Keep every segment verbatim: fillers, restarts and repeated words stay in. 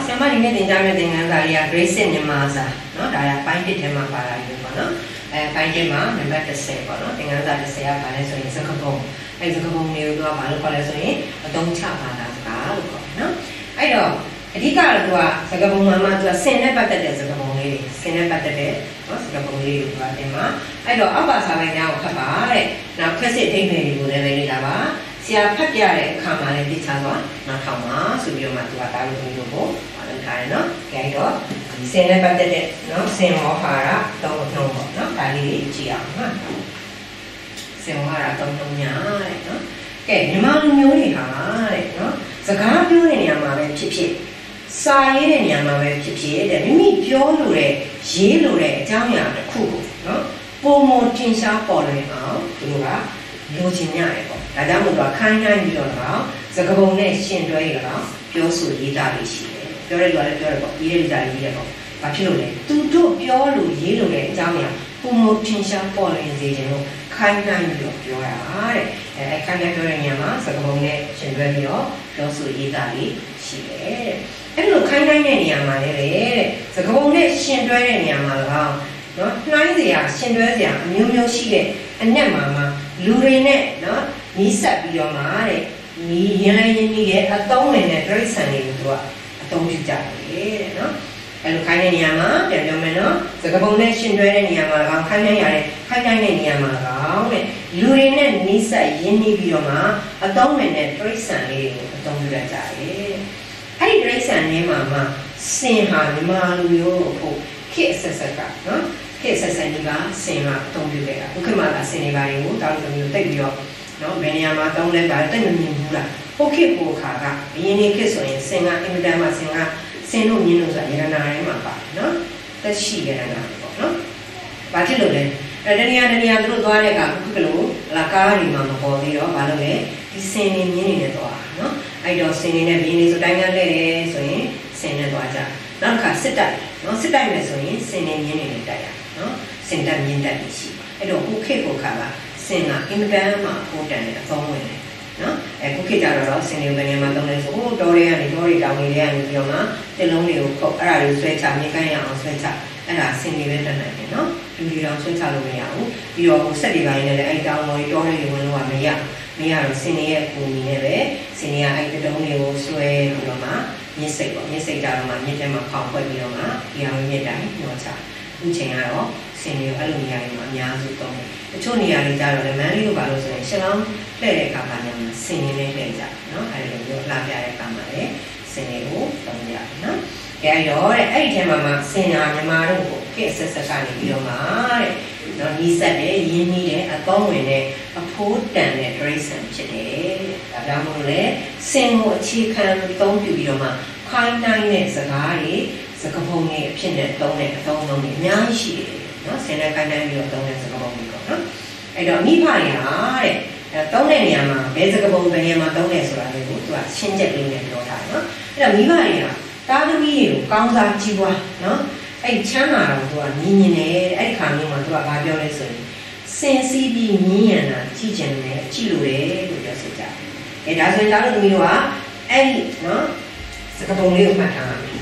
ဆရာမဒီနေ့သင်ကြားမယ့်သင်ခန်းစာလေးက grade six မြန်မာစာနော်ဒါကပိုင်းတစ်ထဲမှာပါလာပြီပေါ့နော်အဲပိုင်းတစ်မှာနံပါတ်tenပေါ့နော်သင်ခန်းစာtenကဘာလဲဆိုရင်စကားပုံအဲစကားပုံမျိုးတော့ဘာလို့ခေါ်လဲဆိုရင်အသုံးချပါတာစကားလို့ခေါ်တယ်နော်အဲ့တော့အဓိကတော့သူကစကားပုံမှာမှသူကစင်နဲ့ပတ်သက်တဲ့စကားပုံလေးတွေစင်နဲ့ပတ်သက်တဲ့နော်စကားပုံလေးတွေသူကတင်မှာအဲ့တော့အောက်ပါစာပိုင်းများကိုဖတ်ပါတဲ့နောက်ခက်စစ်အထိပ္ပယ်တွေကိုလည်းပဲလေ့လာပါဆရာဖတ်ပြတဲ့အခါမှာလည်းသိချသွားနောက်ထောင်မှာဆိုပြီးတော့မှသူကတားလို့မျိုးကိုပါလုပ်ထားတယ်နော်ကြိုက်တော့ဒီစင်နဲ့ပတ်သက်တဲ့နော်စင်မောဟာရသုံးနှုံးပေါ့နော်ဒါလေးကြည့်အောင်နော်စင်မောဟာရသုံးနှုံးညာတဲ့နော်ကဲမြန်မာလူမျိုးတွေဟာတဲ့နော်စကားပြောတဲ့နေရာမှာပဲဖြစ်ဖြစ်စာရေးတဲ့နေရာမှာပဲဖြစ်ဖြစ်တဲ့မိမိပြောလို့တဲ့ရေးလို့တဲ့အကြောင်းအရာတစ်ခုကိုနော်ပုံမတင်ရှားပေါ်လွင်အောင်သူတို့ကလိုချင်ကြတယ်ပေါ့ဒါကြောင့်မို့တော့ခိုင်းနှိုင်းပြီးတော့တော့စကားပုံနဲ့ရှင်တွဲရတော့ပြောဆိုရေးတာလေးရှိတယ်ပြောရလို့လည်းပြောရပေါ့ရေးရကြရေးရပေါ့ဘာဖြစ်လို့လဲသူတို့ပြောလို့ရေးလို့တဲ့အကြောင်းအရာပုံမတင်ရှားပေါ်လွင်စေခြင်းလို့ခိုင်းနှိုင်းပြီးတော့ပြောတာတဲ့အဲခိုင်းနှိုင်းပြောတဲ့နေရာမှာစကားပုံနဲ့ရှင်တွဲပြီးတော့ပြောဆိုရေးတာလေးရှိတယ်တဲ့အဲ့လိုခိုင်းနှိုင်းတဲ့နေရာမှာလည်းတဲ့စကားပုံနဲ့ရှင်တွဲတဲ့နေရာမှာတော့နော်နှိုင်းစရာရှင်တွဲစရာအမျိုးမျိုးရှိတဲ့အနက်မှာမှာလူတွေနဲ့နော်နီးစပ်ပြီးတော့မှတဲ့ဒီရင်လည်းရင်းနှီးရဲ့အသုံးဝင်တဲ့ဒရိတ်ဆန်တွေကိုသူကအသုံးပြုကြတယ်တဲ့နော်အဲ့လိုခိုင်းတဲ့နေရာမှာပြန်ပြောမယ်နော်စကားပုံနဲ့ရှင်တွဲတဲ့နေရာမှာတော့ခိုင်းနိုင်ရတယ်ခိုင်းနိုင်တဲ့နေရာမှာတော့တဲ့လူတွေနဲ့နီးစပ်ရင်းနှီးပြီးတော့မှအသုံးဝင်တဲ့ဒရိတ်ဆန်လေးတွေကိုအသုံးပြုကြတယ်တဲ့အဲ့ဒီဒရိတ်ဆန်ထဲမှာမှစင်ဟာမြန်မာလူမျိုးဖို့ခေတ်ဆက်ဆက်ကနော်ခေတ်ဆက်ဆက်ကြီးကစင်ကအသုံးပြုခဲ့တာဥက္ကမကစင်နေပါရင်ကိုတောင်းတမျိုးတိတ်ပြီးတော့နော်ဘယ်နေရာမှာတောင်းလဲပါတိတ်မမြင်ဘူးလားဟုတ်ခေတ်ကိုခါကအရင်နေ့ခေတ်ဆိုရင်စင်ကအင်မတန်မှစင်ကစင်လို့မြင်လို့ဆိုတာရတနာထဲမှာပါနော်သက်ရှိရတနာပေါ့နော်ဘာဖြစ်လို့လဲအဲတနေရာတနေရာသူတို့သွားတဲ့အခါခုကလို့လာကားတွေမှာမပေါ်သေးတော့ဘာလို့လဲဒီစင်နေမြင်နေတဲ့သွားနော်အဲ့တော့စင်နေနဲ့ဘင်းနေဆိုတိုင်းကလဲတယ်ဆိုရင်စင်နဲ့သွားကြနောက်တစ်ခါစစ်တိုက်နော်စစ်တိုက်မယ်ဆိုရင်စင်နေမြင်နေတဲ့တိုက်ရနော်စင်တက်မြင်တက်ရှိအဲ့တော့ခုခေတ်ကိုခါကစင်ကအင်မတန်မှဟိုတန်တဲ့အသုံးဝင်တယ်နော်အဲခုခေတ်ကြတော့စင်တွေဘယ်နေမှာသုံးလဲဆိုဟိုတော်တွေကနေတော်တွေတောင်တွေကနေပြီးတော့မှတစ်လုံးတွေကိုခုတ်အဲ့ဒါတွေဆွဲချမြေကမ်းရအောင်ဆွဲချအဲ့ဒါစင်တွေပဲတက်နိုင်တယ်နော်လူတွေတောင်ဆွဲချလို့မရဘူးပြီးတော့ဟိုဆက်တွေပိုင်းနဲ့လည်းအဲ့တောင်တော်တွေတော်တွေဝင်လို့ကမရမရတော့စင်တွေရဲ့ကိုကြီးနဲ့ပဲစင်တွေကအဲ့တုံးတွေကိုဆွဲပြီးတော့မှမြစ်စိတ်ပေါ့မြစ်စိတ်ကြတော့မှမြစ်ထဲမှာဖောင်ဖွက်ပြီးတော့မှဒီအောင်မြစ်တိုင်းညှောချအခုချိန်ကတော့စင်တွေအဲ့လိုနေရာတွေမှာအများစုသုံးတယ်တချို့နေရာတွေကြတော့လည်းမန်းလေးလိုပါလို့ဆိုရင်ရှလောင်းလှည့်တဲ့အခါမှာလည်းစင်နေနဲ့လှည့်ကြနော်အဲ့လိုမျိုးလှပြတဲ့အခါမှာလည်းစင်တွေကိုသုံးကြတယ်နော်ကြဲရောတဲ့အဲ့ဒီထဲမှာမှစင်နာမြန်မာတို့ကိုခေတ်ဆက်ဆက်ကနေပြီးတော့မှတဲ့နော်နီးစက်တဲ့ရင်းနှီးတဲ့အကောင်းဝင်တဲ့အဖိုးတန်တဲ့ tradition ဖြစ်တယ်ဒါကြောင့်မို့လဲစင်ကိုအခြေခံသုံးပြပြီးတော့မှခိုင်းနိုင်တဲ့စကားတွေစကားပုံတွေအဖြစ်နဲ့သုံးတဲ့အသုံးအနှုန်းတွေအများကြီးရှိတယ်နော်စင်နဲ့ခိုင်းနိုင်ပြီးတော့သုံးတဲ့စကားပုံတွေပေါ့နော်အဲ့တော့မိဖတွေဟာတဲ့သုံးတဲ့နေရာမှာဘယ်စကားပုံဘယ်နေရာမှာသုံးလဲဆိုတာလေးကိုသူကရှင်းချက်လေးနဲ့ပြောထားတယ်နော်အဲ့တော့မိဖတွေဟာတားသမီးတွေကိုကောင်းစားကြည့်ပွားနော်အဲ့ချမ်းသာတော့သူကမြင်မြင်နဲ့အဲ့ခါမျိုးမှာသူကဘာပြောလဲဆိုရင်စင်စီးပြီးမြင်ရတာကြည့်ချင်တယ်ကြည့်လို့ရတယ်လို့ပြောဆိုကြတယ်အဲ့ဒါဆိုရင်တားသမီးတို့ကအဲ့ဒီနော်စကားပုံလေးကိုမှတ်ထားရမယ်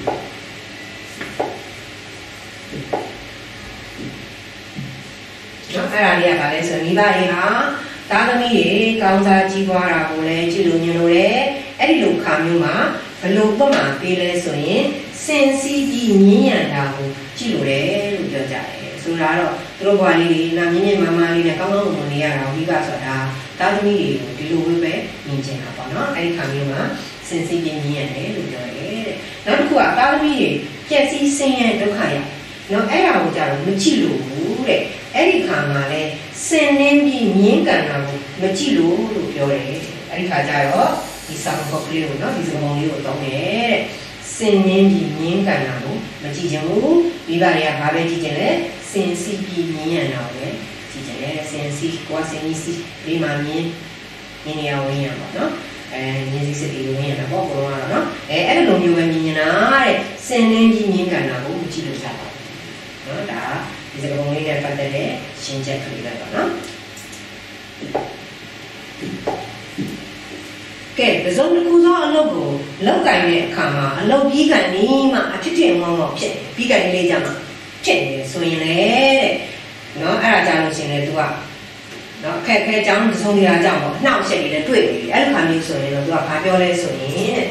နော်အဲ့ဒါလေးကဘာလဲဆိုရင်မိဘတွေဟာသားသမီးတွေကောင်းစားကြီးပွားတာကိုလည်းကြည့်လို့ညင်လို့ရတယ်အဲ့ဒီလိုခါမျိုးမှာဘလို့ပတ်မှာပေးလဲဆိုရင်စင်စီးပြီးမြင်းရံတာကိုကြည့်လို့ရတယ်လို့ပြောကြတယ်ဆိုတာတော့သူတို့ဘွားလေးတွေနာမြင့်မြင့်မာမာလေးနဲ့ကောင်းကောင်းမွန်မွန်နေရတာမိဘဆိုတာသားသမီးတွေကိုဒီလိုပဲမြင်ချင်တာပေါ့နော်အဲ့ဒီခါမျိုးမှာစင်စီးပြီးမြင်းရတယ်လို့ပြောတယ်တဲ့နောက်တစ်ခုကသားသမီးတွေပြက်စီးဆင်းရဲဒုက္ခရနော်အဲ့ဒါကိုကြတော့မကြည့်လို့ဘူးတဲ့အဲ့ဒီခါမှာလဲစင်နှင်းပြီးမြင်းကန်တာကိုမကြည့်လို့လို့ပြောတယ်အဲ့ဒီခါကျတော့ဒီစာပုဒ်ကလေးကိုနော်ဒီစကားပုံလေးကိုသုံးတယ်တဲ့စင်နှင်းပြီးမြင်းကန်တာကိုမကြည့်ချင်ဘူးမိဘတွေကဘာပဲကြည့်ချင်လဲစင်စီးပြီးမြင်းရံတာကိုလည်းကြည့်ချင်တယ်စင်စီးကိုစင်စီးလေးမှမြင်းမြင်းရဝင်ရပါနော်အဲမြင်းစီးစစ်ပြီးဝင်ရတာပေါ့ဘုံကတော့နော်အဲအဲ့လိုမျိုးပဲမြင်နေတာတဲ့စင်နှင်းပြီးမြင်းကန်တာကိုမကြည့်လို့ကြပါနော်ဒါဒီစကားပုံလေးနဲ့ပတ်သက်တဲ့ရှင်းချက်ကလေးပဲပေါ့နော်ကဲပစုံတစ်ခုသောအလုပ်ကိုလောက်ကင်တဲ့အခါမှာအလုပ်ပြီးကန်နေမှအထစ်ထင်မောင်းမောင်းဖြစ်ပြီးကန်လေးကြမှာဖြစ်နေတယ်ဆိုရင်လေတဲ့နော်အဲ့ဒါကြောင့်လို့ရှင်လေ तू ကနော်အခက်အခဲအကြောင်းပစုံတရားကြောင့်ပေါ့နှောက်ရှက်နေတယ်တွေ့နေတယ်အဲ့လိုခါမျိုးဆိုရင်တော့ तू ကဘာပြောလဲဆိုရင်တဲ့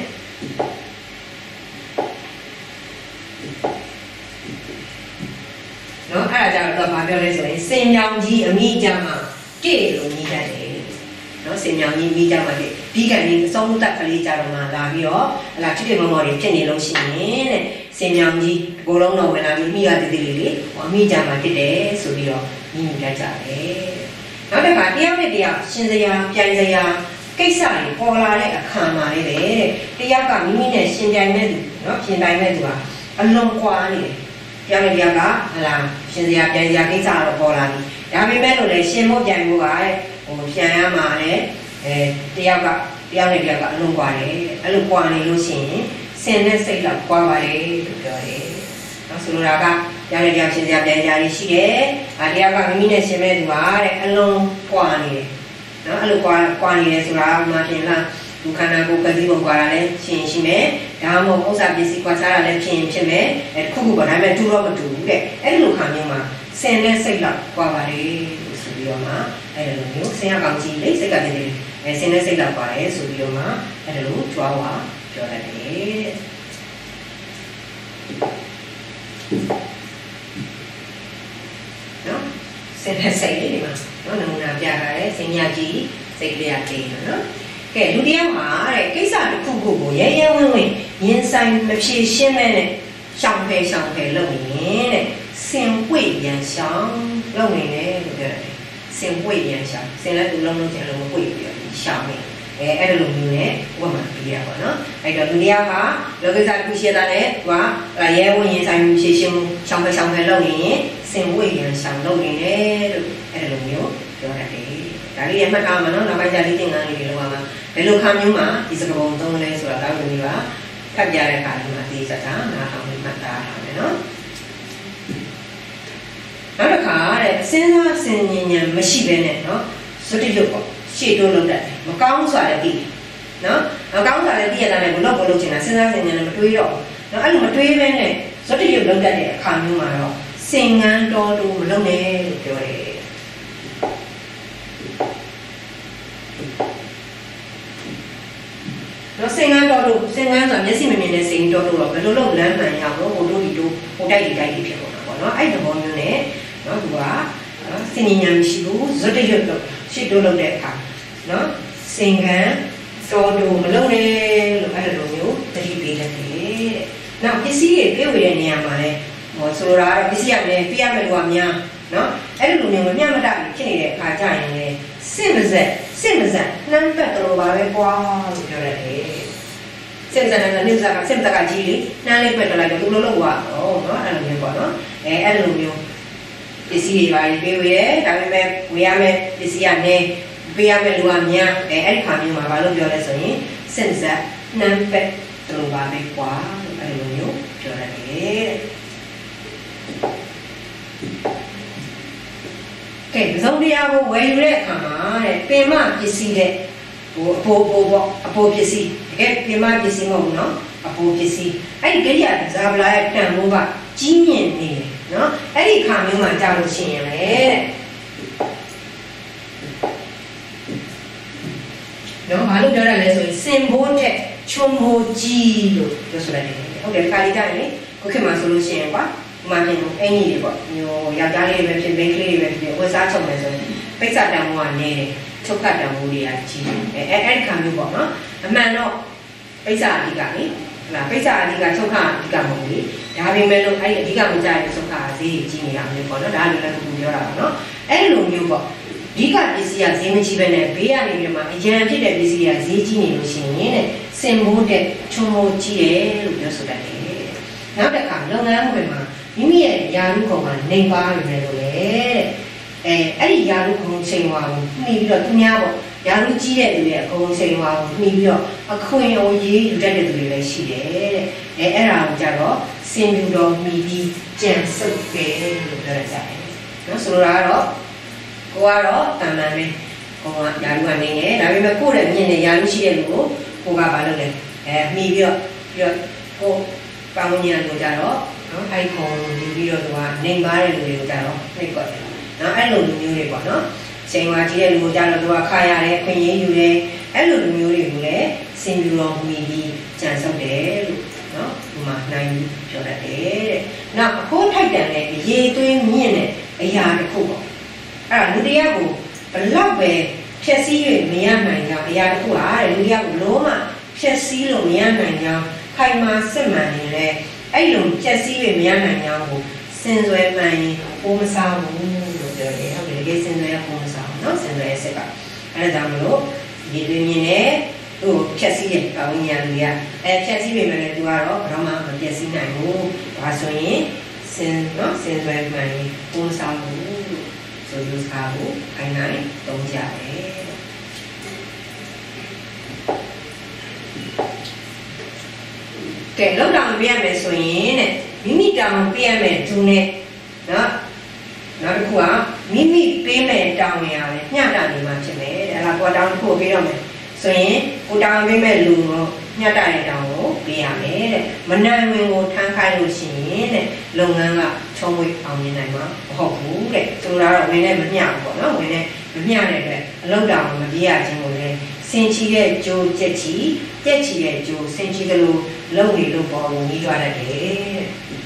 နော်အဲ့ဒါကြောင့်တော့ဘာပြောလဲဆိုရင်စင်မြောင်ကြီးအမိကြမှာကြည့်လို့ညီတတ်တယ်နော်စင်မြောင်ကြီးမိကြမှာကြည့်ပြီးကန်ဒီအဆုံးသက်ကလေးကြတော့မှလာပြီးတော့ဟလာချစ်တယ်မောင်မောင်တွေဖြစ်နေလို့ရှိရင်တဲ့စင်မြောင်ကြီးဘိုးလုံးတော်ဝင်လာပြီးမိရတည်တည်လေးလေးဟောမိကြမှာဖြစ်တယ်ဆိုပြီးတော့ညီညီတတ်ကြတယ်နောက်တစ်ခါတယောက်နဲ့တယောက်ရှင်စရာပြိုင်စရာကိစ္စတွေပေါ်လာတဲ့အခါမှာလေးတဲ့တယောက်ကမိမိနဲ့ရှင်ပြိုင်မဲ့သူနော်ရှင်ပြိုင်မဲ့သူကအလုံးကွာနေတယ်တယောက်နဲ့တယောက်ကဟလာရှင်စရာပြိုင်စရာကိစ္စတော့ပေါ်လာပြီဒါပေမဲ့လို့လေရှင်မို့ပြိုင်မှုကဟိုပြန်ရမှာလေအဲတယောက်ကတယောက်နဲ့တယောက်ကအလုံးကွာတယ်အဲ့လိုကွာနေလို့ရှိရင်စင်နဲ့စိတ်လောက်ကွာပါတယ်လို့ပြောတယ်နော်ဆိုလိုတာကတယောက်နဲ့တယောက်ရှင်စရာပြိုင်စရာတွေရှိတယ်အဲတယောက်ကမိမိနဲ့ရှင်မဲ့သူကတဲ့အလုံးကွာနေတယ်နော်အဲ့လိုကွာကွာနေတယ်ဆိုတာမှပြင်လားဒုက္ခနာကိုကတိပုံကွာတာလည်းရှင်ရှိမယ်ဒါမှမဟုတ်ဥစ္စာပစ္စည်းကွာစားတာလည်းဖြစ်ရင်ဖြစ်မယ်အဲတစ်ခုခုပေါ့ဒါပေမဲ့တူတော့မတူဘူးတဲ့အဲ့လိုခါမျိုးမှာစင်နဲ့စိတ်လောက်ကွာပါတယ်လို့ဆိုပြီးတော့မှအဲ့လိုမျိုးဆင်ရကောင်ကြီးလေးစိတ်ကတည်းကအဲစင်နဲ့စိတ်လောက်ပါတယ်ဆိုပြီးတော့မှအဲ့လိုကြွားဝါပြောတတ်တယ်နော်စင်နဲ့စိတ်လေးဒီမှာနော်နမူနာပြထားတယ်စင်ညာကြီးစိတ်လေးရသေးတယ်နော်ကဲလူတယောက်မှာတဲ့ကိစ္စတစ်ခုခုကိုရဲရဲဝင်းဝင်းရင်ဆိုင်မဖြေရှင်းမဲ့နဲ့ရှောင်ဖယ်ရှောင်ဖယ်လုပ်ရင်တဲ့စင်ဝိရန်ရှောင်လုပ်နေတယ်လို့ပြောတယ်စင်ဝိရန်ရှောင်စင်လည်းသူလုံးလုံးကျန်လုံးဝိပြီးတော့ရှောင်နေအဲအဲ့လိုမျိုးနဲ့ဝတ်မှပြီးရပါတော့အဲ့တော့လူတယောက်ကလောကိစ္စတစ်ခုရှိတာနဲ့သူကရဲဝင်းရင်ဆိုင်ဖြေရှင်းမှုရှောင်ဖယ်ရှောင်ဖယ်လုပ်ရင်စင်ဝိရန်ရှောင်လုပ်နေတယ်လို့အဲ့လိုမျိုးပြောတတ်တယ်ဒါလေးရမှတ်ထားမှာနော်နောက်ပိုင်းကျလေးသင်္ကန်းလေးတွေလောက်မှာဘယ်လိုခါမျိုးမှာဒီစကားပုံသုံးလဲဆိုတာတောက်ဝင်ပြီးပါဖတ်ပြတဲ့အခါဒီမှာသိစတာနားထောင်ပြီးမှတ်သားထားမယ်နော်နောက်တစ်ခါတဲ့စဉ်းစားဆင်ញဉဏ်မရှိဘဲနဲ့နော်စွတ်တိရုပ်ပေါ့ရှေ့တိုးလုပ်တတ်တယ်မကောင်းစွာလည်းသိတယ်နော်မကောင်းစွာလည်းသိရတာလည်းဘလို့ဘလို့ချင်တာစဉ်းစားဆင်ញဉဏ်လည်းမတွေးတော့နော်အဲ့လိုမတွေးဘဲနဲ့စွတ်တိရုပ်လုပ်တတ်တဲ့အခါမျိုးမှာတော့စင်ငန်းတော်တူမလုပ်နဲ့လို့ပြောတယ်နော်စင်ငန်းတော်တို့စင်ငန်းဆိုတာမျက်စိမမြင်တဲ့စိန်တော်တို့တော့ဘယ်လိုလုပ်လမ်းမှန်ရအောင်ဟိုတို့ဒီတို့ဟိုတိုက်ဒီတိုက်ဒီဖြစ်ပေါ်တာပေါ့နော်အဲ့ဒီဘောမျိုးနဲ့နော်သူကနော်စင်ဉာဏ်မရှိဘူးဇွတ်တရွတ်တော့ရှစ်တို့လုပ်တဲ့အခါနော်စင်ငန်းတော်တို့မလုပ်နဲ့လို့အဲ့လိုမျိုးတတိပေးတတ်တယ်တဲ့နောက်ပစ္စည်းတွေပြေဝေတဲ့နေရာမှာလည်းဟောဆိုလိုတာကတော့ပစ္စည်းရတယ်ပြရမယ်လို့ကများနော်အဲ့လိုမျိုးမမျှမတဖြစ်နေတဲ့အခါကျရင်လည်းစင်ပါစက်စင်ပါစက်နှမ်းပတ်တော်ပါပဲကွာလို့ပြောရတယ်စင်ပါစက်နဲ့နှမ်းစက်ကစင်ပါစက်ကကြီးလေနှမ်းလေးပတ်တော်လိုက်တော့သူလိုလုပ်သွားတော့နော်အဲ့လိုမျိုးပေါ့နော်အဲအဲ့လိုမျိုးပစ္စည်းတွေပါပြီးဝေရဲဒါပေမဲ့ဝေရမယ်ပစ္စည်းကနေပေးရမယ်လူကများအဲအဲ့ဒီခါမျိုးမှာဘာလို့ပြောလဲဆိုရင်စင်ပါစက်နှမ်းပတ်တော်ပါပဲကွာလို့အဲ့လိုမျိုးပြောရတယ်ကဲပစုံတရားကိုဝယ်ယူတဲ့အခါမှာတဲ့ပင်မပစ္စည်းတဲ့ဟိုအပိုးပိုးပေါ့အပိုးပစ္စည်းတကယ်ပင်မပစ္စည်းမဟုတ်ဘူးနော်အပိုးပစ္စည်းအဲ့ဒီကိရိယာဇာဗလာရဲ့တန်ဖိုးကကြီးမြင့်နေတယ်နော်အဲ့ဒီခါမျိုးမှာကြားလို့ရှိရင်လေတဲ့နော်ဘာလို့ပြောရလဲဆိုရင်စင်ဘိုးတဲ့ချွန်ဘိုးကြီးလို့ပြောဆိုလိုက်တယ်ဟုတ်တယ်ခါလေးကြရင်ခုခေတ်မှာဆိုလို့ရှိရင်ကွာမှန်တယ်အင်ကြီးတွေပေါ့မျိုးယောက်ျားလေးပဲဖြစ်မိန်းကလေးတွေပဲဖြစ်ဝတ်စားချုပ်မယ်ဆိုရင်ပိတ်စတန်မိုးကနေတယ်ချုပ်ကတ်တန်မိုးတွေကကြီးတယ်အဲအဲ့ဒီခါမျိုးပေါ့နော်အမှန်တော့ပိတ်စအဓိကလေဟလာပိတ်စအဓိကချုပ်ကအဓိကမဟုတ်လေဒါပေမဲ့လို့အဲ့ဒီအဓိကမကြတဲ့ချုပ်ကဈေးကြီးနေတာမျိုးပေါ့နော်ဒါလည်းလည်းခုပြောတာပါနော်အဲ့လိုမျိုးပေါ့အဓိကပစ္စည်းကဈေးမကြီးပဲနဲ့ဘေးကနေပြီးမှအရန်ဖြစ်တဲ့ပစ္စည်းကဈေးကြီးနေလို့ရှိရင်တဲ့စင်မိုးတဲ့ချွန်မိုးကြီးတယ်လို့ပြောဆိုတတ်တယ်နောက်တစ်ခါလုပ်ငန်းဝင်မှာမိမိရဲ့ယာရုခုံမှာနေပါနေတယ်လို့လေအဲအဲ့ဒီယာရုခုံချိန်ဝါကိုနှီးပြီးတော့သူများပေါ့ယာရုကြီးတဲ့လူတွေအကုန်ချိန်ဝါကိုနှီးပြီးတော့အခွင့်အရေးယူတတ်တဲ့လူတွေလည်းရှိတယ်တဲ့အဲအဲ့ဒါကိုကြတော့စင်ပြူတော်မိပြီးကြံစုပ်တယ်လို့ပြောကြတယ်နော်ဆိုလိုတာကတော့ကိုကတော့တန်တန်ပဲကိုကယာလူကနေနေဒါပေမဲ့ကိုယ့်ရဲ့မြင်နေယာလူရှိတဲ့လူကိုကိုကဘာလုပ်လဲအဲမှီပြီးတော့ပြီးတော့ကိုပေါင်းညာကိုကြတော့နော်အဲ့ခုံယူပြီးတော့သူကနေပါတဲ့လူတွေကိုကြတော့နှိပ်ကွက်တယ်နော်အဲ့လိုလူမျိုးတွေပေါ့နော်ချိန်ဝါကြီးတဲ့လူကိုကြတော့သူကခါရတယ်ခွင့်ရင်းယူတယ်အဲ့လိုလူမျိုးတွေကိုလည်းစင်ပြူတော်မှီပြီးကြံစုပ်တယ်လို့နော်ဒီမှာနိုင်ပြောတတ်တယ်တဲ့နောက်အခိုးထိုက်တန်တဲ့ရေသွင်းမြင့်တဲ့အရာတစ်ခုပေါ့အဲ့ဒါလူတရားကိုဘလောက်ပဲဖြည့်ဆည်း၍မရနိုင်ကြအရာတစ်ခုဟာတဲ့လူတရားကိုလုံးဝဖြည့်ဆည်းလို့မရနိုင်ကြခိုင်မာစစ်မှန်နေလေအဲ့လိုဖြည့်ဆည်း၍မရနိုင်ကြကိုစင်စွဲမှန်ရင်ပိုးမစားဘူးလို့ပြောတယ်ဟုတ်တယ်တကယ်စင်စွဲပိုးမစားဘူးနော်စင်စွဲစစ်ပါအဲ့ဒါကြောင့်မလို့ရေသွင်းမြင့်တဲ့ဟိုဖြည့်ဆည်းရဲ့ကောင်းညာလူရအဲဖြည့်ဆည်းပေမဲ့လည်းသူကတော့ဘာမှမဖြည့်ဆည်းနိုင်ဘူးဒါဆိုရင်စင်နော်စင်စွဲမှန်ရင်ပိုးမစားဘူးဆိုယူစားဖို့ခိုင်းနိုင်တုံးကြတယ်ကဲလောက်တောင်ပြရမယ်ဆိုရင်တဲ့မိမိတောင်ပြရမယ်သူနဲ့နော်နောက်တစ်ခုကမိမိပေးမယ်တောင်ရရတယ်ညှတာနေမှဖြစ်မယ်တဲ့အဲ့ဒါကိုတောင်တစ်ခုပေးတော့မယ်ဆိုရင်ကိုတောင်ပေးမဲ့လူကိုညှတာတဲ့တောင်ကိုပေးရမယ်တဲ့မနိုင်ဝင်ကိုထမ်းခိုင်းလို့ရှိရင်တဲ့လုပ်ငန်းကချုံးဝေးအောင်မြင်နိုင်မှာမဟုတ်ဘူးတဲ့ဆိုတော့ဝင်နဲ့မမျှဘူးပေါ့နော်ဝင်နဲ့မမျှတဲ့အတွက်အလုပ်တောင်မပြေးရခြင်းကိုလည်းစင်ချီတဲ့ကြိုးကြက်ချီကြက်ချီတဲ့ကြိုးစင်ချီကလေးလုံးနေလို့ပေါ်လို့ကြီးကြွားတတ်တယ်တဲ့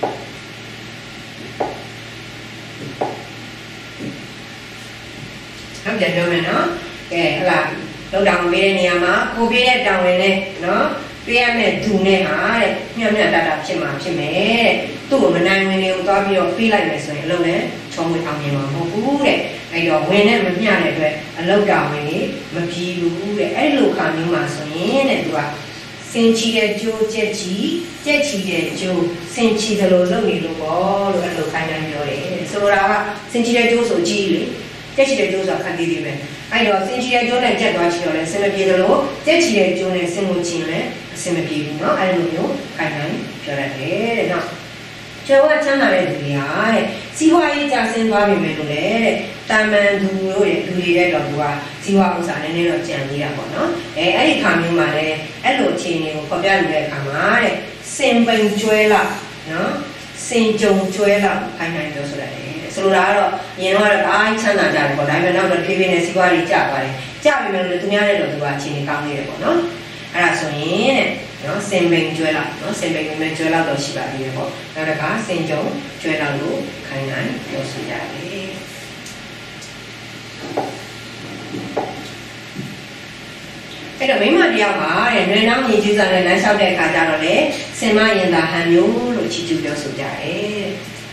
ဟုတ်တယ်ပြောမယ်နော်ကဲဟလာလုပ်တောင်ပေးတဲ့နေရာမှာကိုပေးတဲ့တောင်ဝင်နဲ့နော်ပေးရမယ့်ဒူနဲ့ဟာတဲ့မြတ်မြတ်တတာဖြစ်မှာဖြစ်မယ်တဲ့သူ့ကိုမနိုင်ဝင်တွေကိုသွားပြီးတော့ပေးလိုက်မယ်ဆိုရင်အလုပ်နဲ့ချုံးဝေးအောင်မြင်မှာမဟုတ်ဘူးတဲ့အဲ့တော့ဝင်နဲ့မမျှတဲ့အတွက်အလုပ်တောင်ဝင်နေမပြေဘူးတဲ့အဲ့လိုခါမျိုးမှာဆိုရင်တဲ့သူကစင်ချီတဲ့ကြိုးကြက်ချီကြက်ချီတဲ့ကြိုးစင်ချီသလိုလုပ်နေလို့ပေါ့လို့အဲ့လိုခိုင်းတိုင်းပြောတယ်ဆိုတော့ကစင်ချီတဲ့ကြိုးဆိုကြီးလေကြက်ချီတဲ့ကြိုးဆိုခက်သေးသေးပဲအဲ့တော့စင်ချီတဲ့ကြိုးနဲ့ကြက်သွားချီတော့လဲစင်မပြေသလိုကြက်ချီတဲ့ကြိုးနဲ့စင်ကိုချီလဲအစင်မပြေဘူးเนาะအဲ့လိုမျိုးခိုင်းတိုင်းပြောရတယ်တဲ့နော်ကျောင်းကချမ်းသာတဲ့လူတွေဟာတဲ့စီးပွားရေးကျဆင်းသွားပြီမယ်လို့လေတဲ့တာမန်သူတို့ရဲ့လူတွေတဲ့တော့သူကစီးပွားဥစ္စာနည်းနည်းတော့ကြံနေတာပေါ့နော်အဲအဲ့ဒီခါမျိုးမှာလည်းအဲ့လိုအခြေအနေကိုဖော်ပြလို့တဲ့အခါမှာတဲ့စင်ပိန်ကျွဲလာနော်စင်ကြုံကျွဲလာခိုင်းနိုင်ပြောဆိုရတယ်ဆိုလိုတာကတော့အရင်တော့အားချမ်းသာကြတယ်ပေါ့ဒါပေမဲ့နောက်တော့ဖြည်းဖြည်းနဲ့စီးပွားရေးကျသွားတယ်ကျပြီမယ်လို့သူများတဲ့တော့သူကအခြေအနေကောင်းနေတယ်ပေါ့နော်အဲ့ဒါဆိုရင်တဲ့နော်စင်ပိန်ကျွဲလာနော်စင်ပိန်နဲ့ကျွဲလာတော့ရှိပါသေးတယ်ပေါ့နောက်တစ်ခါစင်ကြုံကျွဲလာလို့ခိုင်းနိုင်ပြောဆိုရတယ်အဲ့တော့မိမတယောက်ပါတဲ့နွေနောင်ညီကြီးစားနဲ့လမ်းလျှောက်တဲ့အခါကျတော့လေစင်မရင်သာဟန်မျိုးလို့ချီးကျူးပြောဆိုကြတယ်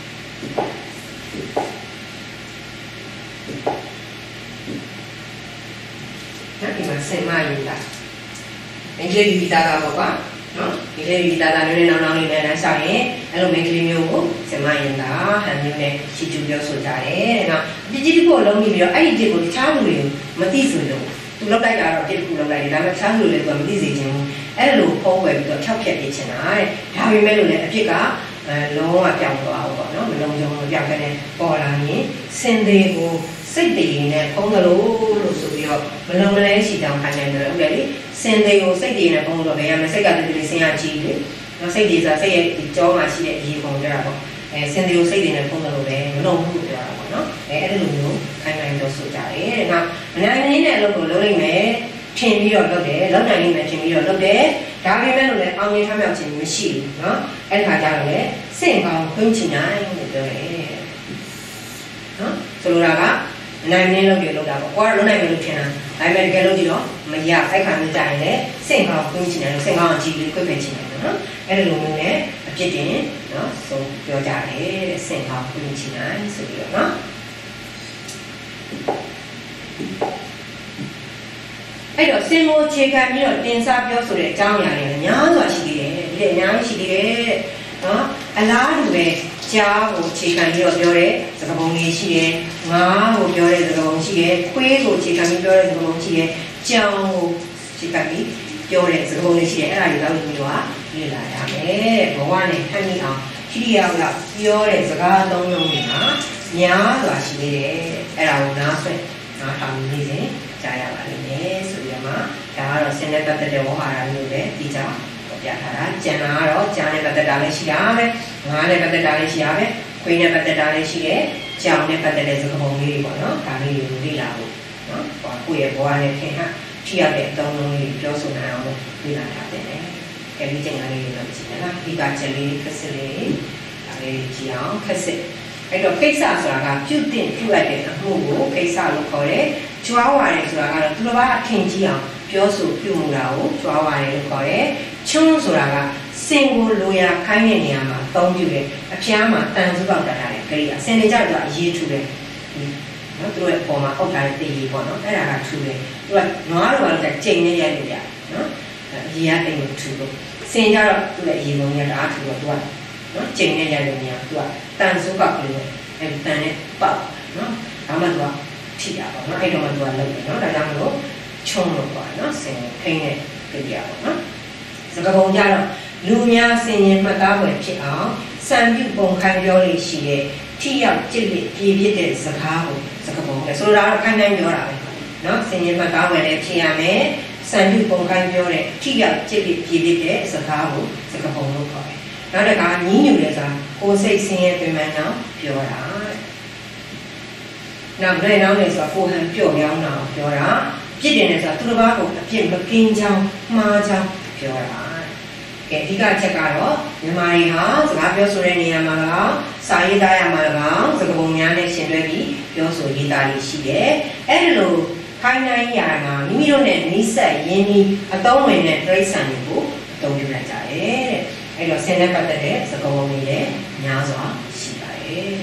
နော်ဒီမှာစင်မရင်သာအင်္ဂလိပ်ဗီတာကပေါ့ကွာနော်ဒီလေဗီတာကနွေနောင်နောင်လေးနဲ့လမ်းလျှောက်ရင်အဲ့လိုမိန်းကလေးမျိုးကိုစင်မရင်သာဟန်မျိုးနဲ့ချီးကျူးပြောဆိုကြတယ်တဲ့နော်အပြစ်ကြီးတစ်ခုလုံးပြီးပြီးတော့အဲ့ဒီတစ်ကိုတခြားလူတွေမသိစေလို့သူလောက်လိုက်တာတော့တစ်ခုလောက်လိုက်တယ်ဒါပေမဲ့တခြားလူတွေလည်းသူကမသိစေချင်ဘူးအဲ့လိုဖုံးဝယ်ပြီးတော့ဖြောက်ဖြက်နေချင်တာတဲ့ဒါပေမဲ့လို့လည်းအဖြစ်ကအဲလုံးဝပြောင်းသွားဘူးပေါ့နော်မလုံးစုံမပြောင်းခဲ့တဲ့ပေါ်လာရင်စင်သေးကိုစိတ်တည်နဲ့ဖုံးသလိုလို့ဆိုပြီးတော့မလုံးမလဲရှိတောင်းခိုင်းနေတယ်ဟုတ်တယ်လေစင်သေးကိုစိတ်တည်နဲ့ဖုံးလို့ပဲရမယ်စိတ်ကတည်းကစင်ရကြီးလေနော်စိတ်တည်ဆိုစိတ်ရဲ့ဒီကြောမှာရှိတဲ့အရေးပုံကြတာပေါ့အဲစင်သေးကိုစိတ်တည်နဲ့ဖုံးသလိုပဲမလုံးဘူးလို့ပြောတာပေါ့နော်အဲအဲ့လိုမျိုးခိုင်းနိုင်တော့ဆိုကြတယ်တဲ့နောက်မနိုင်မင်းနဲ့အလုပ်ကိုလုပ်လိုက်မယ်ထင်ပြီးတော့လုပ်တယ်လုပ်နိုင်နေမယ်ထင်ပြီးတော့လုပ်တယ်ဒါပေမဲ့လို့လည်းအောင်မြင်ထမြောက်ခြင်းမရှိဘူးเนาะအဲ့ဒီခါကျတော့လေစင့်ကောင်းခွင့်ချနိုင်လို့ပြောတယ်เนาะဆိုလိုတာကနိုင်မင်းလုပ်တယ်လုပ်တာပေါ့ကိုကတော့လုပ်နိုင်မယ်လို့ထင်တာဒါပေမဲ့တကယ်လို့ကြည့်တော့မရအဲ့ခါမျိုးကြရင်လည်းစင့်ကောင်းခွင့်ချနိုင်လို့စင့်ကောင်းအောင်ကြည့်ပြီးခွင့်ပေးချင်တယ်เนาะအဲ့ဒီလိုမျိုးနဲ့အပြစ်တင်เนาะဆိုပြောကြတယ်တဲ့စင့်ကောင်းခွင့်ချနိုင်ဆိုပြီးတော့เนาะအဲ့တော့စင်ကိုခြေခံပြီးတော့တင်စားပြောဆိုတဲ့အကြောင်းအရာတွေအများစွာရှိသေးတယ်ဒီအများကြီးရှိသေးတယ်နော်အလားတူပဲကြားကိုခြေခံပြီးတော့ပြောတဲ့စကားပုံတွေရှိတယ်ငါးကိုပြောတဲ့စကားပုံရှိတယ်ခွေးကိုခြေခံပြီးပြောတဲ့စကားပုံရှိတယ်ကြောင်ကိုခြေခံပြီးပြောတဲ့စကားပုံတွေရှိတယ်အဲ့ဒါတွေတော့ဒီလိုကလေ့လာရမယ်ဘဝနဲ့ဟန်နီအောင်ခိရိယာကပြောတဲ့စကားသုံးလုံးတွေကများစွာရှိသေးတယ်အဲ့ဒါကိုနားဆွဲနားထောင်နေစဉ်ကြားရပါလိမ့်မယ်ဆိုပြီးတော့မှဒါကတော့ဆင်းနဲ့ပတ်သက်တဲ့ဝဟာရမျိုးပဲဒီကြောင့်ပြထားတာကျန်တာကတော့ကြားနဲ့ပတ်သက်တာလည်းရှိတာပဲငါးနဲ့ပတ်သက်တာလည်းရှိတာပဲခွေးနဲ့ပတ်သက်တာလည်းရှိတယ်ကြောင်နဲ့ပတ်သက်တဲ့စကားပုံလေးတွေပေါ့နော်ဒါလေးကိုလေ့လာဖို့နော်ဟောကိုယ့်ရဲ့ဘဝနဲ့ခင်ဟာထိရတဲ့အသုံးလုံးလေးပြောဆိုနိုင်အောင်လေ့လာထားတယ်အဲဒီကျင်ကလေးတွေတော့ကြည့်နော်ဒီကချက်လေးခက်စစ်လေးဒါလေးကြည့်အောင်ခက်စစ်အဲ့တော့ကိစ္စဆိုတာကပြုတ်တင်ပြုတ်ရတဲ့အမှုကိုကိစ္စလို့ခေါ်တယ်ကြွားဝါတယ်ဆိုတာကတော့သူတစ်ပါးအထင်ကြီးအောင်ပြောဆိုပြုမှုတာကိုကြွားဝါတယ်လို့ခေါ်တယ်ချွန်းဆိုတာကစင်ကိုလိုရာခိုင်းတဲ့နေရာမှာအသုံးပြုတယ်အဖျားမှာတန်စုပေါက်တတ်တာလေကြိတ်စင်နေကြတော့အရေးထူတယ်နော်သူတို့ရဲ့ပုံမှာအောက်ထားတဲ့တည်ရပေါ့နော်အဲ့ဒါကထူတယ်သူကနွားတော်ကကြိမ်နဲ့ရိုက်လို့ရတယ်နော်ရေရတိတ်ကိုထူလို့စင်ကြတော့သူ့ရဲ့ရေပုံရတာထူတော့သူကနော်ကြိမ်နဲ့ရိုက်လို့မရသူကတန်စုပေါက်ကလေးပဲအဲ့တန်နဲ့ပေါက်နော်ဒါမှသူကထိတာပေါ့နော်အဲ့တော့မှသူကလုံးတယ်နော်ဒါကြောင့်မလို့ချုံလို့ပေါ့နော်စင်ခိမ့်တဲ့ကြည့်ရပေါ့နော်စကားပုံကြတော့လူများစင်ရင်မှတ်သားဖွယ်ဖြစ်အောင်စံပြုပုံခိုင်းပြောလေးရှိတဲ့ထိရောက်ကြစ်လက်ပြည့်ပြည့်တဲ့စကားကိုစကားပုံလေဆိုတော့ခိုင်းတိုင်းပြောတာပဲနော်စင်ရင်မှတ်သားဖွယ်လည်းဖြစ်ရမယ်စံပြုပုံခိုင်းပြောတဲ့ထိရောက်ကြစ်လက်ပြည့်ပြည့်တဲ့စကားကိုစကားပုံလို့ခေါ်တယ်နောက်တစ်ခါညီးညူတဲ့ဆိုတာကိုယ်စိတ်ဆင်းရဲတွင်မှန်အောင်ပြောတာနောက်လည်းနောက်လည်းဆိုတာကိုဟန်ပြော့ရောင်းတာပြောတာပြစ်တယ်နဲ့ဆိုတာသူတစ်ပါးကိုအပြစ်မကင်းချောင်းမှားချောင်းပြောတာကဲအဓိကချက်ကတော့မြန်မာတွေဟာစကားပြောဆိုတဲ့နေရာမှာကစာရေးသားရမှာကစကားပုံများနဲ့ရှင်တွဲပြီးပြောဆိုရေးသားလေးရှိတယ်အဲ့ဒါလို့ခိုင်းနိုင်ရမှာမိမိတို့နဲ့နှိစက်ရင်းပြီးအသုံးဝင်တဲ့တိရစ္ဆာန်တွေကိုအသုံးပြုလိုက်ကြတယ်တဲ့အဲ့တော့ဆင်းနဲ့ပတ်သက်တဲ့စကားပုံတွေလည်းများစွာရှိပါတယ်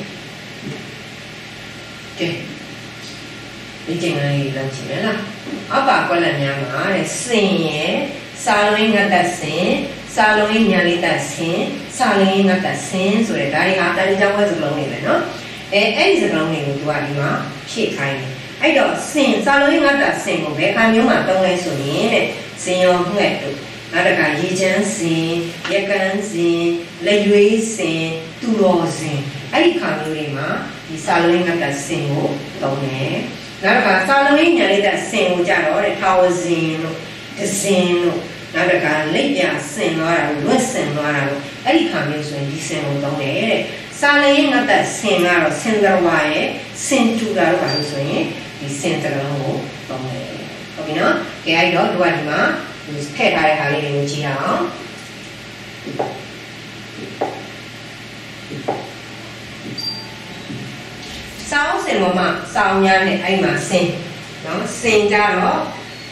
ကဲဒီကျင်လေးလောက်ကြည့်မယ်လားအပ္ပါကွက်လက်များမှာတဲ့စင်ရဲ့စာလုံးငတ်သက်စင်စာလုံးညာလေးသက်စင်စာလုံးငတ်သက်စင်ဆိုတဲ့ဒါတွေဟာတန်ကြောင်းဝဲစကလုံးတွေပဲเนาะအဲအဲ့ဒီစကလုံးတွေကိုသူကဒီမှာဖြည့်ခိုင်းတယ်အဲ့တော့စင်စာလုံးငတ်သက်စင်ကိုဘယ်ခါမျိုးမှာသုံးလဲဆိုရင်တဲ့စင်ရောငှက်တို့နောက်တစ်ခါရေချမ်းစင်ရက်ကန်းစင်လက်ရွေးစင်တူတော်စင်အဲ့ဒီခါမျိုးတွေမှာဒီစာလုံးငတ်သက်စင်ကိုသုံးတယ်နောက်တစ်ခါစာလုံးညာလေးသက်စင်ကိုကြတော့တဲ့ထာဝစင်လို့ဒဇင်လို့နောက်တစ်ခါလက်ပြဆင်သွားတာကိုလွတ်ဆင်သွားတာကိုအဲ့ဒီခါမျိုးဆိုရင်ဒီဆင်ကိုသုံးတယ်တဲ့စာလေးငတ်သက်ဆင်ကတော့ဆင်တော်ဝါရဲ့ဆင်တူတာတော့ဘာလို့ဆိုရင်ဒီဆင်တကလုံးကိုသုံးတယ်ဟုတ်ပြီနော်ကြည့်လိုက်တော့ဒီကဒီမှာထည့်ထားတဲ့ဟာလေးတွေကိုကြည့်အောင်စောင်းစင်ပေါ်မှာစောင်းညာနဲ့အဲ့မှာဆင်နော်ဆင်ကြတော့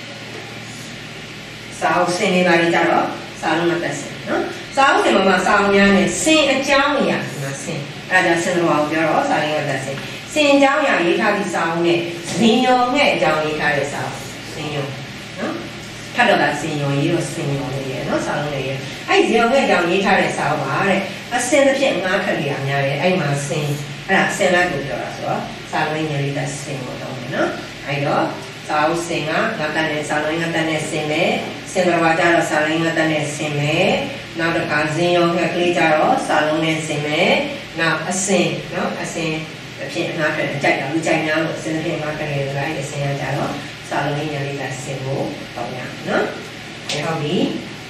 စာအုပ်ဆင်နေပါလေကြတော့စာလုံးမတက်စင်နော်စာအုပ်ဆင်မှာစာအုပ်များနဲ့ဆင်အကြောင်းအရာဒီမှာဆင်အဲ့ဒါဆင်တော်ကိုပြောတော့စာလေးမတက်စင်ဆင်အကြောင်းအရာရေးထားပြီးစာအုပ်နဲ့ဇင်ယုံငှဲ့အကြောင်းရေးထားတဲ့စာအုပ်ဇင်ယုံနော်ထပ်တော့ကဇင်ယုံရေးတော့ဇင်ယုံလေးရယ်နော်စာလုံးလေးရယ်အဲ့ဇင်ယုံငှဲ့အကြောင်းရေးထားတဲ့စာအုပ်ပါတဲ့အစင်တစ်ဖြစ်ငါးခက်လေးအများတယ်အဲ့မှာဆင်အဲ့ဒါဆင်လိုက်ကိုပြောတာဆိုတော့စာလုံးညာလေးတက်ဆင်ကိုတော့မယ်နော်အဲ့တော့စာအုပ်ဆင်ကငါတန်းနဲ့စာလုံးငါတန်းနဲ့ဆင်မယ်ဆင်တော်ကြတော့စာလုံးငါတန်းနဲ့ဆင်မယ်နောက်တစ်ခါဇင်ရောငှက်ကလေးကြတော့စာလုံးနဲ့ဆင်မယ်နောက်အစင်နော်အစင်အဖြစ်အနားထွက်ကြိုက်တာလူကြိုက်များလို့အစင်အဖြစ်အနားထွက်နေတာအဲ့ဒီဆင်ရကြတော့စာလုံးလေးညာလေးကဆင်ဖို့ပေါင်းရနော်အဲ့ဟုတ်ပြီ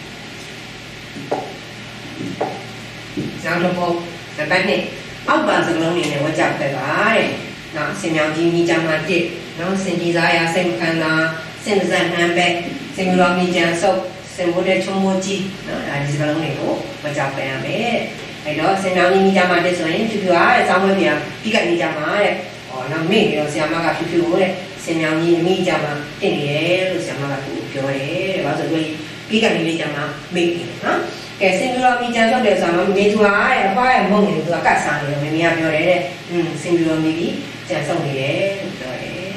နောက်တစ်ပုဒ်နံပါတ်နှစ်အောက်ပါစကလုံးလေးနဲ့ဝတ်ကြပဲပါတဲ့နောက်ဆင်မြောင်ကြီးမိကြမှာတစ်နော်စင်ကြီးစားရစိတ်ခန္ဓာစင်စံနှမ်းပဲစင်လောမိကြံစုပ်စင်ဘုဒ္ဓချုံမိုးကြီးနော်ဒါဒီစကလုံးတွေကိုဝတ်ကြပဲရမယ်အဲ့တော့စင်မြောင်ကြီးမိကြမှာတစ်ဆိုရင်ဖြူဖြူအားတဲ့စောင်းမပြပြီးကနေကြမှာတဲ့ဟောနောက်မေ့ပြီးတော့ဆရာမကဖြူဖြူတဲ့စင်မြောင်ကြီးမိကြမှာတင်နေတယ်လို့ဆရာမကပြောတယ်တဲ့ဘာလို့ဆိုပြီးကနေလေးကြမှာမေ့တယ်နော်ကဲစင်ပြလောမိကြံစုပ်တယ်ဆိုတော့မေသူဟာတဲ့အဖွားရဲ့မုံနေသူကကတ်စားနေတယ်မမေကပြောတယ်တဲ့อืมစင်ပြလောမိပြီးကြံစုပ်နေတယ်လို့ပြောတယ်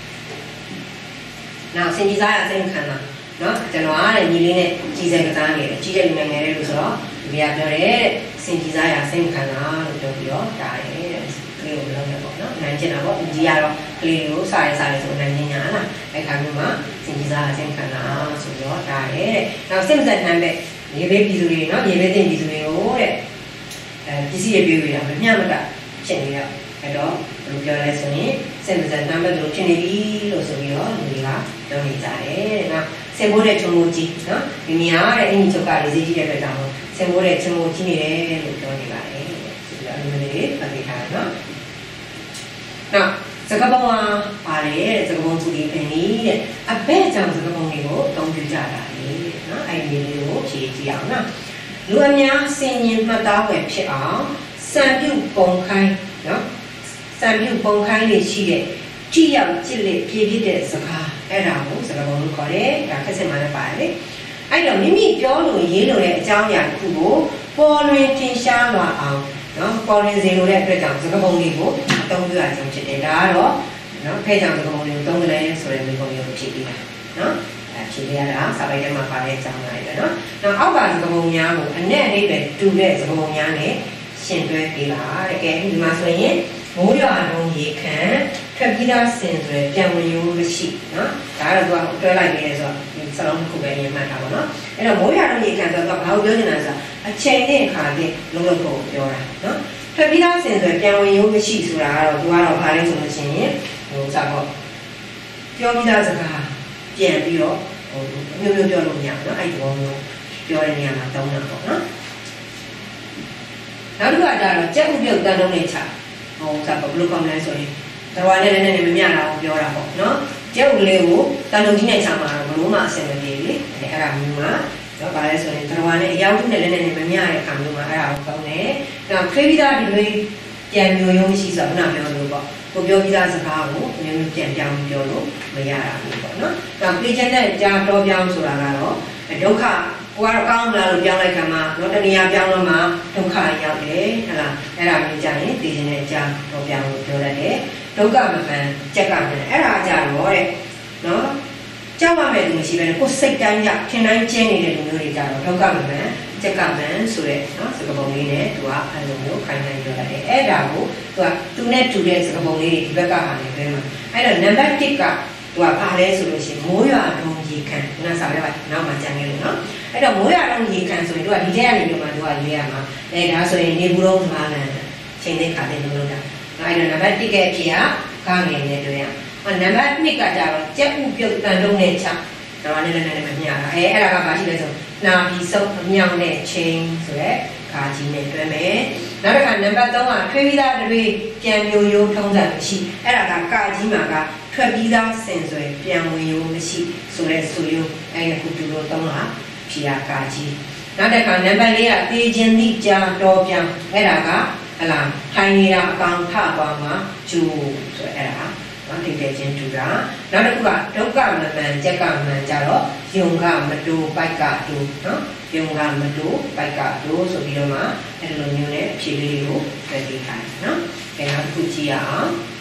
နောက်စင်ကြီးစားရစိတ်ခံတာနော်ကျွန်တော်အားတဲ့ညီလေးနဲ့ကြီးစဲကစားနေတယ်ကြီးတဲ့လူငယ်ငယ်လေးလို့ဆိုတော့ဒီကပြောတယ်စင်ကြီးစားရစိတ်ခံတာလို့ပြောပြီးတော့ဒါတယ်တဲ့ကလေးကိုလုံးရပေါ့နော်နိုင်ချင်တာပေါ့ကြီးကတော့ကလေးကိုစားရစားရဆိုနိုင်ညာလားအဲ့ခါမျိုးမှာစင်ကြီးစားရစိတ်ခံတာဆိုပြီးတော့ဒါတယ်တဲ့နောက်စိတ်မဆက်နှမ်းပဲရေဘေးပြည်သူတွေနော်ရေဘေးတင်ပြည်သူတွေကိုတဲ့အဲပစ္စည်းတွေပြေးရတာမမျှမတဖြစ်နေတော့အဲ့တော့ဘယ်လိုပြောလဲဆိုရင်စစင်မစံနံပါတ်တို့ဖြစ်နေပြီလို့ဆိုပြီးတော့လူတွေကပြောနေကြတယ်တဲ့နော်စင်မိုးတဲ့ချုံမိုးကြီးနော်ဒီနေရာတဲ့အင်ကြီးချုပ်ကလေးစီးကြီးတဲ့အတွက်ကြောင့်စင်မိုးတဲ့ချုံမိုးကြီးနေတယ်လို့ပြောနေပါတယ်ဆိုပြီးတော့လူတွေဖတ်ပြထားတယ်နော်နောက်စကားပုံမှာပါတယ်တဲ့စကားပုံသူဒီပင်ကြီးတဲ့အဘဲကြောင့်စကားပုံတွေကိုအသုံးပြုကြတာလေနော်အဲ့ဒီလေးကိုဖြေကြည့်အောင်နော်လူအများစင်ရင်မှတ်သားဝယ်ဖြစ်အောင်စံပြုပုံခိုင်းနော်စံပြုပုံခိုင်းလေးရှိတဲ့ကြည့်ရောက်ကြည့်လေပြည့်ပြည့်တဲ့စကားအဲ့ဒါကိုစကားပုံလို့ခေါ်တယ်ဒါခက်စစ်မှလည်းပါတယ်လေအဲ့တော့မိမိပြောလို့ရေးလို့တဲ့အကြောင်းအရာတစ်ခုကိုပေါ်လွင်ထင်ရှားလာအောင်နော်ပေါ်လွင်စေလို့တဲ့အတွက်ကြောင့်စကားပုံလေးကိုအသုံးပြုရခြင်းဖြစ်တယ်ဒါကတော့နော်ဖဲကြောင့်စကားပုံလေးကိုသုံးတယ်ဆိုတဲ့မိပုံလေးကိုဖြည့်ပေးတာနော်အဲဖြည့်ပေးရတာစာပိုက်ထဲမှာပါတဲ့အကြောင်းအရာတွေနော်နောက်အောက်ကစကားပုံများကိုအနဲ့အလေးပဲတူတဲ့စကားပုံများနဲ့ရှင်တွဲပေးပါတဲ့ကဲဒီမှာဆိုရင်မိုးရွာလုံးရေခမ်းထွက်ပြီးသားစင်ဆိုရယ်ပြန်ဝင်ရိုးမရှိနော်ဒါကတော့သူကတွဲလိုက်နေတယ်ဆိုတော့ဒီစလုံးတစ်ခုပဲရင်မှတ်ထားပါတော့အဲ့တော့မိုးရွာလုံးရေခမ်းဆိုတော့ဘာလို့ပြောနေတာဆိုတော့အချိန်နဲ့အခါနဲ့လုံးလုံးကိုပြောတာနော်ထွက်ပြီးသားစင်ဆိုရယ်ပြန်ဝင်ရိုးမရှိဆိုတာကတော့သူကတော့ဘာလဲဆိုလို့ရှိရင်ဟိုစတော့ပြောပြီးသားစကားပြန်ပြီးတော့ဟိုမျိုးမျိုးပြောလို့မရဘူးနော်အဲ့ဒီဘောမျိုးပြောတဲ့နေရာမှာတောင်းတာပေါ့နော်နောက်တစ်ခါကျတော့ကြက်ဥပြုတ်တန်းလုံးနဲ့ချဟိုစတော့ဘလို့ကောင်းလဲဆိုရင်တော်ရနဲ့နဲ့နဲ့မမြတာကိုပြောတာပေါ့နော်ကြက်ဥလေးကိုတန်းလုံးကြီးနဲ့ချမှာတော့ဘလို့မှအဆင်မပြေဘူးလေအဲ့ဒါမျိုးမှာတော့ဗါလဲဆိုရင်တော်ရနဲ့အယောက်ထုနဲ့လည်းနဲ့နဲ့မမြတဲ့အခါမျိုးမှာအဲ့ဒါကိုကောင်းတယ်နောက်ထွေးပြီးသားဒီလိုပြန်မျိုးရုံးရှိဆိုတော့ခုနပြောလို့ပေါ့ကိုပြောပြီးသားစကားကိုအမျိုးမျိုးပြန်ပြောင်းပြောလို့မရတာဘူးပေါ့နော်နောက်ပြေးချင်တဲ့ကြားတော်ပြောင်းဆိုတာကတော့ဒုက္ခကိုကတော့ကောင်းမလားလို့ပြောင်းလိုက်ခါမှာတော့တဏှာပြောင်းလို့မှဒုက္ခရောက်တယ်ဟဲ့လားအဲ့ဒါမျိုးကြရင်သိခြင်းနဲ့အကြောင်းတော့ပြောင်းလို့ပြောရတယ်ဒုက္ခမမှန်ကြက်ကမှန်အဲ့ဒါကြတော့တဲ့နော်ကြောက်ရမယ်လို့မရှိဘဲနဲ့ကိုယ်စိတ်တိုင်းကြထင်တိုင်းကျင်းနေတဲ့လူမျိုးတွေကြတော့ဒုက္ခမမှန်ကြက်ကမှန်ဆိုတဲ့နော်စကားပုံလေးနဲ့သူကအဲ့လိုမျိုးခိုင်ခိုင်ပြောလိုက်တယ်အဲ့ဒါကိုသူကသူနဲ့တူတဲ့စကားပုံလေးတွေဒီဘက်ကဟာနေပြောမှာအဲ့တော့နံပါတ်တစ်ကသူကဘာလဲဆိုလို့ရှိရင်မိုးရွာတုံးရေခံနားစာပြပါနောက်မှကြံခဲ့လို့နော်အဲ့တော့မိုးရွာတုံးရေခံဆိုရင်သူကဒီထဲကနေပြီးမှသူကရေးရမှာအဲဒါဆိုရင်နေဘူးလုံးသမားလန်ချိန်သိခါတဲ့လုံးလုံးတာအဲ့တော့နံပါတ်တစ်ကဖြစ်ရကားငယ်နဲ့တွေ့ရဟောနံပါတ်နှစ်ကကြတော့ကြက်ဥပြုတ်တန်တုံးနဲ့ချတော့လည်းလည်းလည်းမမြတာအဲအဲ့ဒါကဘာရှိလဲဆိုနာပြီးစုပ်အမြောက်နဲ့ချိန်ဆိုရဲခါကြီးနဲ့တွဲမယ်နောက်တစ်ခါနံပါတ်သုံးကထွေးပြီးသားတွေပြန်မျိုးရိုးထုံးစံမရှိအဲ့ဒါကကာကြီးမှာကထွက်ပြီးသားစင်ဆိုရင်ပြန်ဝင်ရိုးမရှိဆိုရဲဆိုရိုးအဲ့ဒါခုတူလို့သုံးတာဖြီယာကာကြီးနောက်တစ်ခါနံပါတ်လေးကတေးခြင်းတိကြာတော်ပြန်အဲ့ဒါကဟလာထိုင်နေတာအကောင်ထသွားမှာကျူဆိုအဲ့ဒါနော်တိတ်တဲ့ချင်းတူတာနောက်တစ်ခုကဒုက္ခမမှန်ကြက်ကမှန်ကြတော့ယုံကမတူပိုက်ကတူနော်ယုံကမတူပိုက်ကတူဆိုပြီးတော့မှအဲ့လိုမျိုးနဲ့အဖြေလေးတွေကိုပြည့်ထားတယ်နော်အဲနောက်တစ်ခုကြည့်ရအောင်